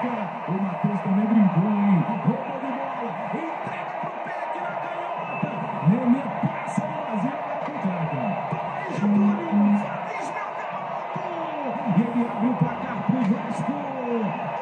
O Matheus também brincou, hein? Roubou de bola, entrega pro Peck na canhota. Nenê passa no vazio, agora com o Cleber. Toma aí, Getúlio, faz meu garoto. E ele abre o placar pro Vasco.